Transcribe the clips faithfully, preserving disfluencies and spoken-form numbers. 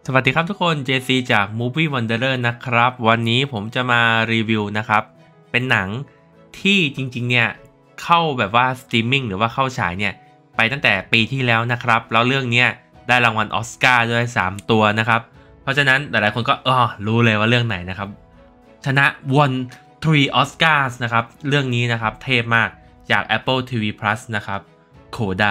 สวัสดีครับทุกคน เจ ซี จาก Movie Wanderer นะครับวันนี้ผมจะมารีวิวนะครับเป็นหนังที่จริงๆเนี่ยเข้าแบบว่าสตรีมมิ่งหรือว่าเข้าฉายเนี่ยไปตั้งแต่ปีที่แล้วนะครับแล้วเรื่องนี้ได้รางวัลออสการ์ด้วยสามตัวนะครับเพราะฉะนั้นหลายๆคนก็อ๋อรู้เลยว่าเรื่องไหนนะครับชนะวันสามออสการ์นะครับเรื่องนี้นะครับเทพมากจาก Apple ที วี Plus นะครับ Coda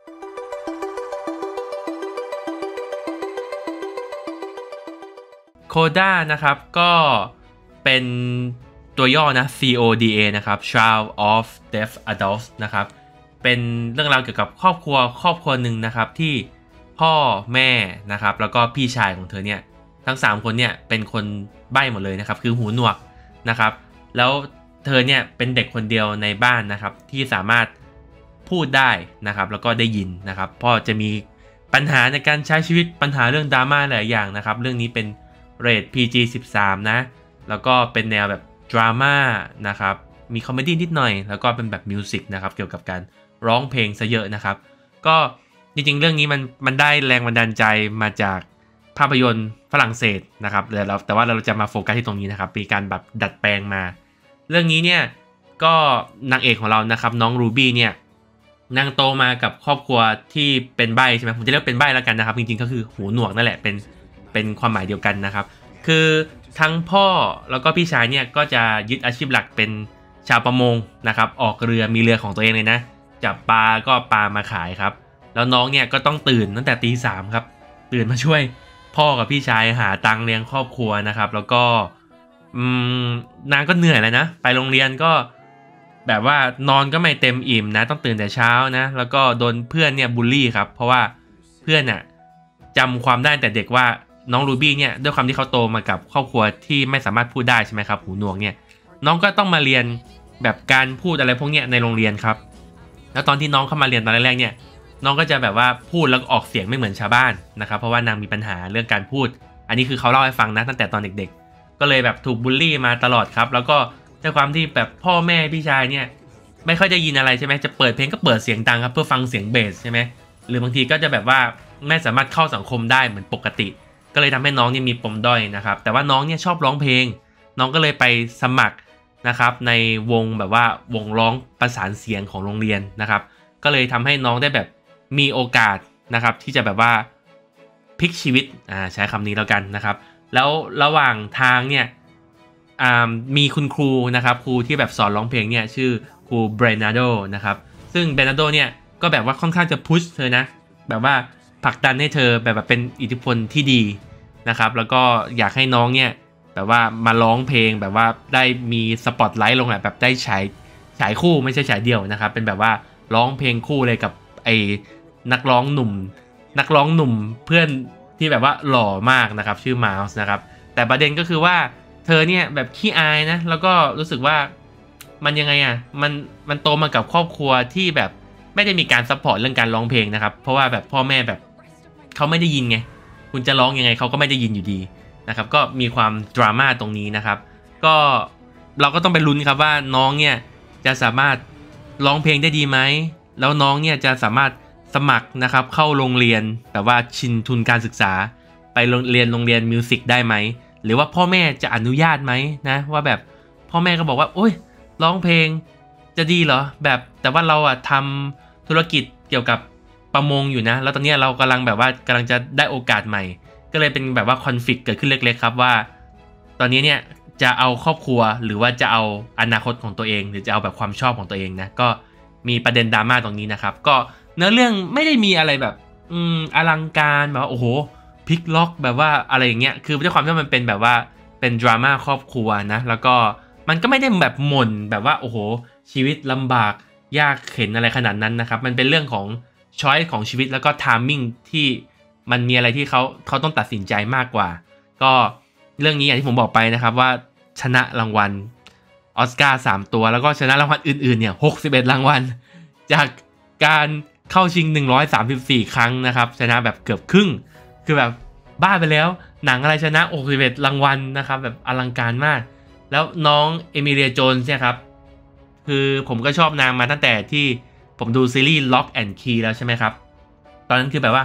Coda นะครับก็เป็นตัวย่อนะ ซี โอ ดี เอ นะครับ Child of Deaf Adults นะครับเป็นเรื่องราวเกี่ยวกับครอบครัวครอบครัวหนึ่งนะครับที่พ่อแม่นะครับแล้วก็พี่ชายของเธอเนี่ยทั้งสามคนเนี่ยเป็นคนใบ้หมดเลยนะครับคือหูหนวกนะครับแล้วเธอเนี่ยเป็นเด็กคนเดียวในบ้านนะครับที่สามารถพูดได้นะครับแล้วก็ได้ยินนะครับพ่อจะมีปัญหาในการใช้ชีวิตปัญหาเรื่องดราม่าหลายอย่างนะครับเรื่องนี้เป็นเรท พี จี สิบสาม นะแล้วก็เป็นแนวแบบดราม่านะครับมีคอมเมดี้นิดหน่อยแล้วก็เป็นแบบมิวสิกนะครับเกี่ยวกับการร้องเพลงซะเยอะนะครับก็จริงๆเรื่องนี้มันมันได้แรงบันดาลใจมาจากภาพยนตร์ฝรั่งเศสนะครับแต่เราแต่ว่าเราจะมาโฟกัสที่ตรงนี้นะครับมีการแบบดัดแปลงมาเรื่องนี้เนี่ยก็นางเอกของเรานะครับน้องรูบี้เนี่ยนางโตมากับครอบครัวที่เป็นใบ้ใช่ไหมผมจะเรียกเป็นใบ้แล้วกันนะครับจริงๆก็คือหูหนวกนั่นแหละเป็นเป็นความหมายเดียวกันนะครับคือทั้งพ่อแล้วก็พี่ชายเนี่ยก็จะยึดอาชีพหลักเป็นชาวประมงนะครับออกเรือมีเรือของตัวเองเลยนะจับปลาก็ปลามาขายครับแล้วน้องเนี่ยก็ต้องตื่นตั้งแต่ตีสามครับตื่นมาช่วยพ่อกับพี่ชายหาตังค์เลี้ยงครอบครัวนะครับแล้วก็อืมนางก็เหนื่อยเลยนะไปโรงเรียนก็แบบว่านอนก็ไม่เต็มอิ่มนะต้องตื่นแต่เช้านะแล้วก็โดนเพื่อนเนี่ยบูลลี่ครับเพราะว่าเพื่อนน่ะจำความได้แต่เด็กว่าน้องรูบี้เนี่ยด้วยความที่เขาโตมากับครอบครัวที่ไม่สามารถพูดได้ใช่ไหมครับหูหนวกเนี่ยน้องก็ต้องมาเรียนแบบการพูดอะไรพวกเนี้ยในโรงเรียนครับแล้วตอนที่น้องเข้ามาเรียนตอนแรกๆเนี่ยน้องก็จะแบบว่าพูดแล้วออกเสียงไม่เหมือนชาวบ้านนะครับเพราะว่านางมีปัญหาเรื่องการพูดอันนี้คือเขาเล่าให้ฟังนะตั้งแต่ตอนเด็กๆก็เลยแบบถูกบูลลี่มาตลอดครับแล้วก็ด้วยความที่แบบพ่อแม่พี่ชายเนี่ยไม่ค่อยจะยินอะไรใช่ไหมจะเปิดเพลงก็เปิดเสียงดังครับเพื่อฟังเสียงเบสใช่ไหมหรือบางทีก็จะแบบว่าไม่สามารถเข้าสังคมได้เหมือนปกติก็เลยทำให้น้องเนี่ยมีปมด้อยนะครับแต่ว่าน้องเนี่ยชอบร้องเพลงน้องก็เลยไปสมัครนะครับในวงแบบว่าวงร้องประสานเสียงของโรงเรียนนะครับก็เลยทำให้น้องได้แบบมีโอกาสนะครับที่จะแบบว่าพลิกชีวิตอ่าใช้คำนี้แล้วกันนะครับแล้วระหว่างทางเนี่ยมีคุณครูนะครับครูที่แบบสอนร้องเพลงเนี่ยชื่อครูเบรนาโดนะครับซึ่งเบรนาโดเนี่ยก็แบบว่าค่อนข้างจะพุชเธอนะแบบว่าผลักดันให้เธอแบบแบบเป็นอิทธิพลที่ดีนะครับแล้วก็อยากให้น้องเนี่ยแบบว่ามาร้องเพลงแบบว่าได้มีสปอตไลท์ลงอ่ะแบบได้ฉายฉายคู่ไม่ใช่ฉายเดี่ยวนะครับเป็นแบบว่าร้องเพลงคู่เลยกับไอ้นักร้องหนุ่มนักร้องหนุ่มเพื่อนที่แบบว่าหล่อมากนะครับชื่อมาส์นะครับแต่ประเด็นก็คือว่าเธอเนี่ยแบบขี้อายนะแล้วก็รู้สึกว่ามันยังไงอ่ะมันมันโตมากับครอบครัวที่แบบไม่ได้มีการซัพพอร์ตเรื่องการร้องเพลงนะครับเพราะว่าแบบพ่อแม่แบบเขาไม่ได้ยินไงคุณจะร้องยังไงเขาก็ไม่ได้ยินอยู่ดีนะครับก็มีความดราม่าตรงนี้นะครับก็เราก็ต้องไปลุ้นครับว่าน้องเนี่ยจะสามารถร้องเพลงได้ดีไหมแล้วน้องเนี่ยจะสามารถสมัครนะครับเข้าโรงเรียนแบบว่าชิงทุนการศึกษาไปเรียนโรงเรียนมิวสิกได้ไหมหรือว่าพ่อแม่จะอนุญาตไหมนะว่าแบบพ่อแม่ก็บอกว่าโอ๊ยร้องเพลงจะดีเหรอแบบแต่ว่าเราอะทำธุรกิจเกี่ยวกับประมงอยู่นะแล้วตอนนี้เรากำลังแบบว่ากำลังจะได้โอกาสใหม่ก็เลยเป็นแบบว่าคอนฟลิกต์เกิดขึ้นเล็กๆครับว่าตอนนี้เนี่ยจะเอาครอบครัวหรือว่าจะเอาอนาคตของตัวเองหรือจะเอาแบบความชอบของตัวเองนะก็มีประเด็นดราม่าตรงนี้นะครับก็เนื้อเรื่องไม่ได้มีอะไรแบบอืมอลังการแบบว่าโอ้โหพลิกล็อกแบบว่าอะไรอย่างเงี้ยคือด้วยความที่มันเป็นแบบว่าเป็นดราม่าครอบครัวนะแล้วก็มันก็ไม่ได้แบบหม่นแบบว่าโอ้โหชีวิตลำบากยากเข็นอะไรขนาดนั้นนะครับมันเป็นเรื่องของช้อยส์ของชีวิตแล้วก็ไทมิ่งที่มันมีอะไรที่เขาเขาต้องตัดสินใจมากกว่าก็เรื่องนี้อย่างที่ผมบอกไปนะครับว่าชนะรางวัลออสการ์สามตัวแล้วก็ชนะรางวัลอื่นๆเนี่ยหกสิบเอ็ดรางวัลจากการเข้าชิงหนึ่งร้อยสามสิบสี่ครั้งนะครับชนะแบบเกือบครึ่งคือแบบบ้าไปแล้วหนังอะไรชนะหกสิบเอ็ดรางวัลนะครับแบบอลังการมากแล้วน้องเอมิเลียโจนส์เนี่ยครับคือผมก็ชอบนางมาตั้งแต่ที่ผมดูซีรีส์ Lock and Key แล้วใช่ไหมครับตอนนั้นคือแบบว่าโห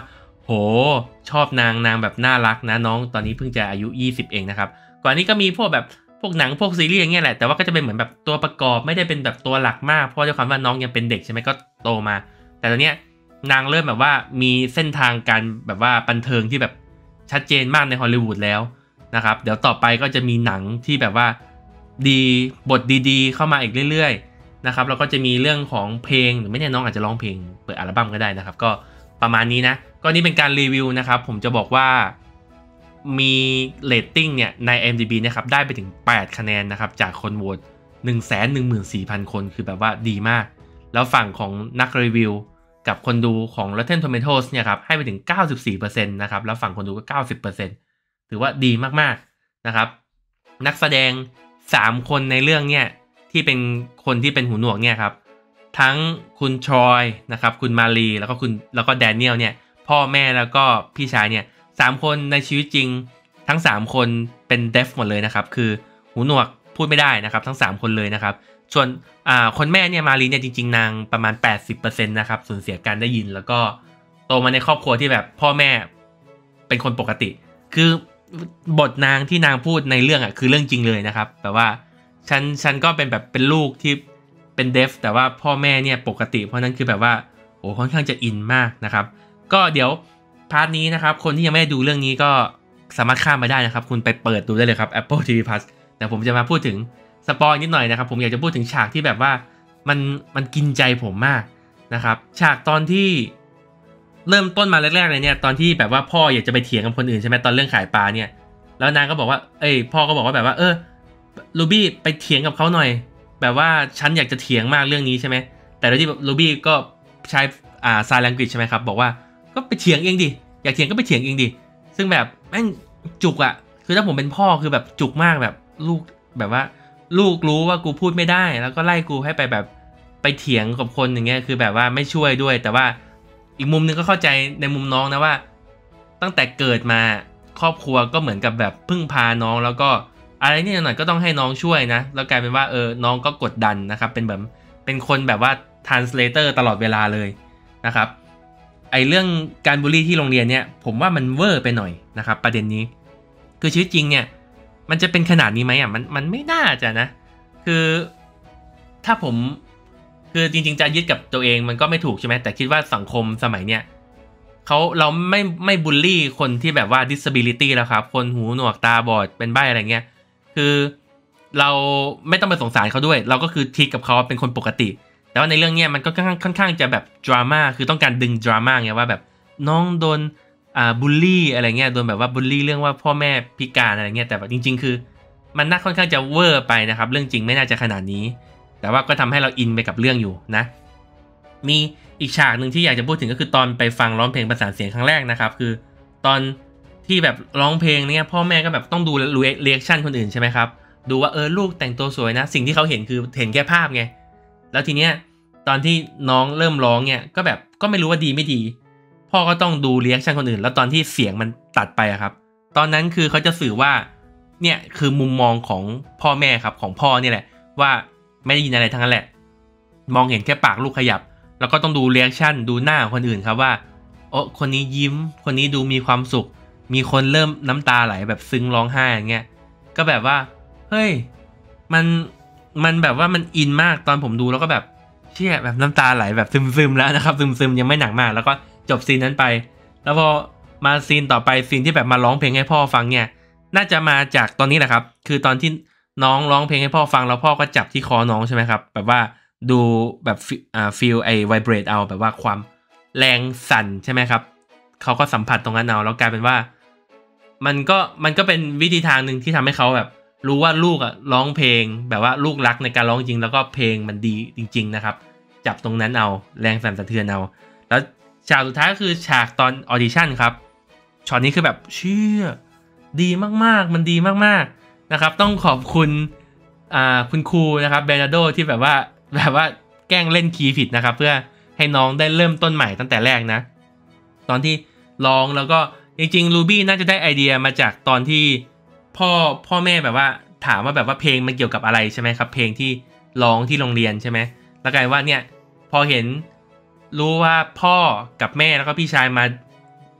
โหชอบนางนางแบบน่ารักนะน้องตอนนี้เพิ่งจะอายุยี่สิบเองนะครับก่อนนี้ก็มีพวกแบบพวกหนังพวกซีรีส์อย่างเงี้ยแหละแต่ว่าก็จะเป็นเหมือนแบบตัวประกอบไม่ได้เป็นแบบตัวหลักมากเพราะด้วยความว่าน้องยังเป็นเด็กใช่ไหมก็โตมาแต่ตอนเนี้ยนางเริ่มแบบว่ามีเส้นทางการแบบว่าบันเทิงที่แบบชัดเจนมากในฮอลลีวูดแล้วนะครับเดี๋ยวต่อไปก็จะมีหนังที่แบบว่าดีบทดีๆเข้ามาอีกเรื่อยๆนะครับแล้วก็จะมีเรื่องของเพลงหรือไม่แน่น้องอาจจะร้องเพลงเปิดอัลบั้มก็ได้นะครับก็ประมาณนี้นะก็นี่เป็นการรีวิวนะครับผมจะบอกว่ามีเรตติ้งเนี่ยใน ไอ เอ็ม ดี บี นะครับได้ไปถึงแปดคะแนนนะครับจากคนโหวต หนึ่งแสนหนึ่งหมื่นสี่พัน คนคือแบบว่าดีมากแล้วฝั่งของนักรีวิวกับคนดูของ Rotten Tomatoes เนี่ยครับให้ไปถึง เก้าสิบสี่เปอร์เซ็นต์ นะครับแล้วฝั่งคนดูก็ เก้าสิบเปอร์เซ็นต์ ถือว่าดีมากๆนะครับนักแสดงสามคนในเรื่องเนี่ยที่เป็นคนที่เป็นหูหนวกเนี่ยครับทั้งคุณทรอยนะครับคุณมารีแล้วก็คุณแล้วก็แดเนียลเนี่ยพ่อแม่แล้วก็พี่ชายเนี่ยสามคนในชีวิตจริงทั้งสามคนเป็นเดฟหมดเลยนะครับคือหูหนวกพูดไม่ได้นะครับทั้งสามคนเลยนะครับส่วนอ่าคนแม่เนี่ยมารีเนี่ยจริงๆนางประมาณ แปดสิบเปอร์เซ็นต์ นะครับสูญเสียการได้ยินแล้วก็โตมาในครอบครัวที่แบบพ่อแม่เป็นคนปกติคือบทนางที่นางพูดในเรื่องอ่ะคือเรื่องจริงเลยนะครับแบบว่าฉันฉันก็เป็นแบบเป็นลูกที่เป็นเดฟแต่ว่าพ่อแม่เนี่ยปกติเพราะนั้นคือแบบว่าโอ้ค่อนข้างจะอินมากนะครับก็เดี๋ยวพาร์ทนี้นะครับคนที่ยังไม่ได้ดูเรื่องนี้ก็สามารถข้ามมาได้นะครับคุณไปเปิดดูได้เลยครับ Apple ที วี Plus แต่ผมจะมาพูดถึงสปอยนิดหน่อยนะครับผมอยากจะพูดถึงฉากที่แบบว่ามันมันกินใจผมมากนะครับฉากตอนที่เริ่มต้นมาแรกๆเลยเนี่ยตอนที่แบบว่าพ่ออยากจะไปเถียงกับคนอื่นใช่ไหมตอนเรื่องขายปลาเนี่ยแล้วนางก็บอกว่าเอ้ยพ่อก็บอกว่าแบบว่าเออลูบี้ไปเถียงกับเขาหน่อยแบบว่าฉันอยากจะเถียงมากเรื่องนี้ใช่ไหมแต่โดยที่ลูบี้ก็ใช้อ่า sign language ใช่ไหมครับบอกว่าก็ไปเถียงเองดิอยากเถียงก็ไปเถียงเองดิซึ่งแบบแม่งจุกอะคือถ้าผมเป็นพ่อคือแบบจุกมากแบบลูกแบบว่าลูกรู้ว่ากูพูดไม่ได้แล้วก็ไล่กูให้ไปแบบไปเถียงกับคนอย่างเงี้ยคือแบบว่าไม่ช่วยด้วยแต่ว่าอีกมุมนึงก็เข้าใจในมุมน้องนะว่าตั้งแต่เกิดมาครอบครัวก็เหมือนกับแบบพึ่งพาน้องแล้วก็อะไรนี่หน่อยก็ต้องให้น้องช่วยนะแล้วกลายเป็นว่าเออน้องก็กดดันนะครับเป็นแบบเป็นคนแบบว่า translator ตลอดเวลาเลยนะครับไอเรื่องการบูลลี่ที่โรงเรียนเนี่ยผมว่ามันเวอร์ไปหน่อยนะครับประเด็นนี้คือชีวิตจริงเนี่ยมันจะเป็นขนาดนี้ไหมอ่ะมันมันไม่น่าจะนะคือถ้าผมคือจริงๆจะยึดกับตัวเองมันก็ไม่ถูกใช่ไหมแต่คิดว่าสังคมสมัยเนี้ยเขาเราไม่ไม่บูลลี่คนที่แบบว่า disability แล้วครับคนหูหนวกตาบอดเป็นใบ้อะไรเงี้ยคือเราไม่ต้องไปสงสารเขาด้วยเราก็คือทีกับเขาเป็นคนปกติแต่ว่าในเรื่องเนี้ยมันก็ค่อนข้างค่อนข้างจะแบบดราม่าคือต้องการดึงดราม่าไงว่าแบบน้องโดนอ่าบูลลี่อะไรเงี้ยโดนแบบว่าบูลลี่เรื่องว่าพ่อแม่พิการอะไรเงี้ยแต่แบบจริงๆคือมันน่าค่อนข้างจะเวอร์ไปนะครับเรื่องจริงไม่น่าจะขนาดนี้แต่ว่าก็ทำให้เราอินไปกับเรื่องอยู่นะมีอีกฉากหนึ่งที่อยากจะพูดถึงก็คือตอนไปฟังร้องเพลงประสานเสียงครั้งแรกนะครับคือตอนที่แบบร้องเพลงเนี่ยพ่อแม่ก็แบบต้องดูเรีแอคชั่นคนอื่นใช่ไหมครับดูว่าเออลูกแต่งตัวสวยนะสิ่งที่เขาเห็นคือเห็นแค่ภาพไงแล้วทีเนี้ยตอนที่น้องเริ่มร้องเนี่ยก็แบบก็ไม่รู้ว่าดีไม่ดีพ่อก็ต้องดูเรีแอคชั่นคนอื่นแล้วตอนที่เสียงมันตัดไปอะครับตอนนั้นคือเขาจะสื่อว่าเนี่ยคือมุมมองของพ่อแม่ครับของพ่อนี่แหละว่าไม่ได้ยินอะไรทั้งนั้นแหละมองเห็นแค่ปากลูกขยับแล้วก็ต้องดูเรีแอคชั่นดูหน้าของคนอื่นครับว่าโอ้คนนี้ยิ้มคนนี้ดูมีความสุขมีคนเริ่มน้ำตาไหลแบบซึ้งร้องไห้อย่างเงี้ยก็แบบว่าเฮ้ยมันมันแบบว่ามันอินมากตอนผมดูแล้วก็แบบเชี่ยแบบน้ำตาไหลแบบซึมๆแล้วนะครับซึมๆยังไม่หนักมากแล้วก็จบซีนนั้นไปแล้วพอมาซีนต่อไปซีนที่แบบมาร้องเพลงให้พ่อฟังเนี่ยน่าจะมาจากตอนนี้แหละครับคือตอนที่น้องร้องเพลงให้พ่อฟังแล้วพ่อก็จับที่คอน้องใช่ไหมครับแบบว่าดูแบบอ่าฟีลไอไวเบรตเอาแบบว่าความแรงสั่นใช่ไหมครับเขาก็สัมผัสตรงนั้นเอาแล้วกลายเป็นว่ามันก็มันก็เป็นวิธีทางหนึ่งที่ทำให้เขาแบบรู้ว่าลูกอ่ะร้องเพลงแบบว่าลูกรักในการร้องจริงแล้วก็เพลงมันดีจริงๆนะครับจับตรงนั้นเอาแรงสั่นสะเทือนเอาแล้วฉากสุดท้ายก็คือฉากตอนออดิชั่นครับช็อตนี้คือแบบเชื่อดีมากๆมันดีมากๆนะครับต้องขอบคุณอ่าคุณครูนะครับเบรนาโดที่แบบว่าแบบว่าแกล้งเล่นคีย์ผิดนะครับเพื่อให้น้องได้เริ่มต้นใหม่ตั้งแต่แรกนะตอนที่ร้องแล้วก็จริงๆรูบี้น่าจะได้ไอเดียมาจากตอนที่พ่อพ่อแม่แบบว่าถามว่าแบบว่าเพลงมันเกี่ยวกับอะไรใช่ไหมครับเพลงที่ร้องที่โรงเรียนใช่ไหมแล้วกลายว่าเนี่ยพอเห็นรู้ว่าพ่อกับแม่แล้วก็พี่ชายมา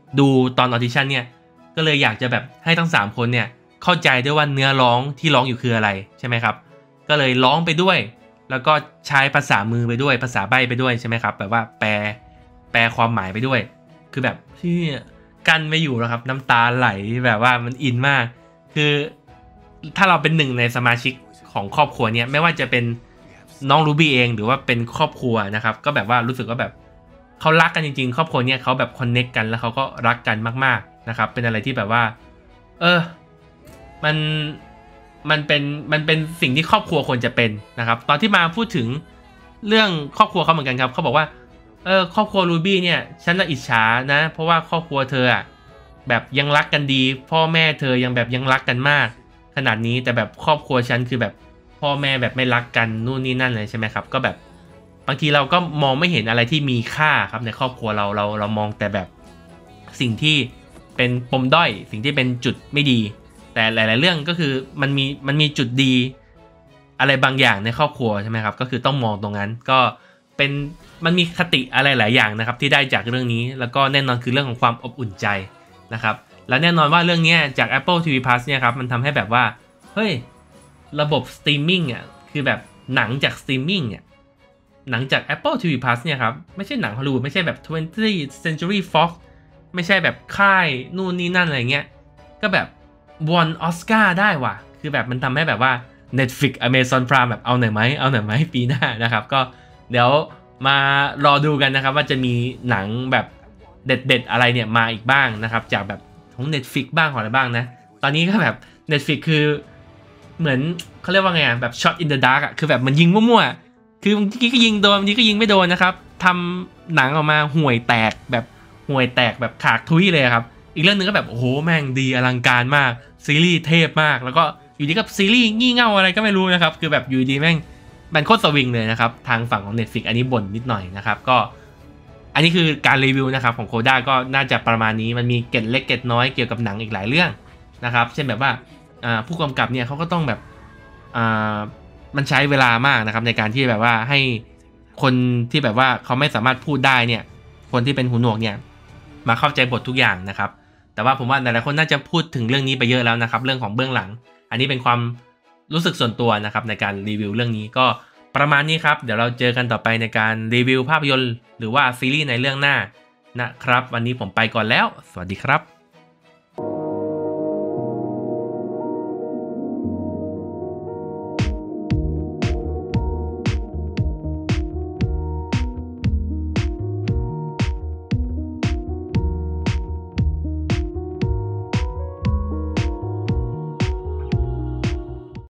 ดูตอนออดิชั่นเนี่ยก็เลยอยากจะแบบให้ทั้งสามคนเนี่ยเข้าใจด้วยว่าเนื้อร้องที่ร้องอยู่คืออะไรใช่ไหมครับก็เลยร้องไปด้วยแล้วก็ใช้ภาษามือไปด้วยภาษาใบ้ไปด้วยใช่ไหมครับแบบว่าแปลแปลความหมายไปด้วยคือแบบที่กันไม่อยู่แล้วครับน้ำตาไหลแบบว่ามันอินมากคือถ้าเราเป็นหนึ่งในสมาชิกของครอบครัวเนี่ยไม่ว่าจะเป็นน้องรูบี้เองหรือว่าเป็นครอบครัวนะครับก็แบบว่ารู้สึกว่าแบบเขารักกันจริงๆครอบครัวเนี่ยเขาแบบคอนเนคกันแล้วเขาก็รักกันมากๆนะครับเป็นอะไรที่แบบว่าเออมันมันเป็นมันเป็นสิ่งที่ครอบครัวควรจะเป็นนะครับตอนที่มาพูดถึงเรื่องครอบครัวเขาเหมือนกันครับเขาบอกว่าเออครอบครัวรูบี้เนี่ยฉันน่ะอิจฉานะเพราะว่าครอบครัวเธออะแบบยังรักกันดีพ่อแม่เธอยังแบบยังรักกันมากขนาดนี้แต่แบบครอบครัวฉันคือแบบพ่อแม่แบบไม่รักกันนู่นนี่นั่นเลยใช่ไหมครับก็แบบบางทีเราก็มองไม่เห็นอะไรที่มีค่าครับในครอบครัวเราเราเรามองแต่แบบสิ่งที่เป็นปมด้อยสิ่งที่เป็นจุดไม่ดีแต่หลายๆเรื่องก็คือมันมีมันมีจุดดีอะไรบางอย่างในครอบครัวใช่ไหมครับก็คือต้องมองตรงนั้นก็เป็นมันมีคติอะไรหลายอย่างนะครับที่ได้จากเรื่องนี้แล้วก็แน่นอนคือเรื่องของความอบอุ่นใจนะครับแล้วแน่นอนว่าเรื่องนี้จาก Apple ที วี Plus เนี่ยครับมันทำให้แบบว่าเฮ้ยระบบสตรีมมิ่งอ่ะคือแบบหนังจากสตรีมมิ่งเนี่ยหนังจาก Apple ที วี Plus เนี่ยครับไม่ใช่หนังฮอลลีวูดไม่ใช่แบบ twentieth Century Fox ไม่ใช่แบบค่ายนู่นนี่นั่นอะไรเงี้ยก็แบบวอนออสการ์ได้ว่ะคือแบบมันทำให้แบบว่า Netflix Amazon Prime แบบเอาหน่อยไหมเอาหน่อยไหมปีหน้านะครับก็เดี๋ยวมารอดูกันนะครับว่าจะมีหนังแบบเด็ดๆอะไรเนี่ยมาอีกบ้างนะครับจากแบบของ Netflix บ้างของอะไรบ้างนะตอนนี้ก็แบบ Netflix คือเหมือนเขาเรียกว่าไงอ่ะแบบ shot in the dark อ่ะคือแบบมันยิงมั่วๆคือบางทีก็ยิงโดนบางทีก็ยิงไม่โดนนะครับทำหนังออกมาห่วยแตกแบบห่วยแตกแบบขากทุยเลยครับอีกเรื่องนึงก็แบบโอ้โหแม่งดีอลังการมากซีรีส์เทพมากแล้วก็อยู่ดีกับซีรีส์งี่เง่าอะไรก็ไม่รู้นะครับคือแบบอยู่ดีแม่งมันโคตรสวิงเลยนะครับทางฝั่งของ Netflix อันนี้บ่นนิดหน่อยนะครับก็อันนี้คือการรีวิวนะครับของโคด้าก็น่าจะประมาณนี้มันมีเกร็ดเล็กเกร็ดน้อยเกี่ยวกับหนังอีกหลายเรื่องนะครับเช่นแบบว่าผู้กำกับเนี่ยเขาก็ต้องแบบมันใช้เวลามากนะครับในการที่แบบว่าให้คนที่แบบว่าเขาไม่สามารถพูดได้เนี่ยคนที่เป็นหูหนวกเนี่ยมาเข้าใจบททุกอย่างนะครับแต่ว่าผมว่าหลายๆคนน่าจะพูดถึงเรื่องนี้ไปเยอะแล้วนะครับเรื่องของเบื้องหลังอันนี้เป็นความรู้สึกส่วนตัวนะครับในการรีวิวเรื่องนี้ก็ประมาณนี้ครับเดี๋ยวเราเจอกันต่อไปในการรีวิวภาพยนตร์หรือว่าซีรีส์ในเรื่องหน้านะครับวันนี้ผมไปก่อนแล้วสวัสดีครับ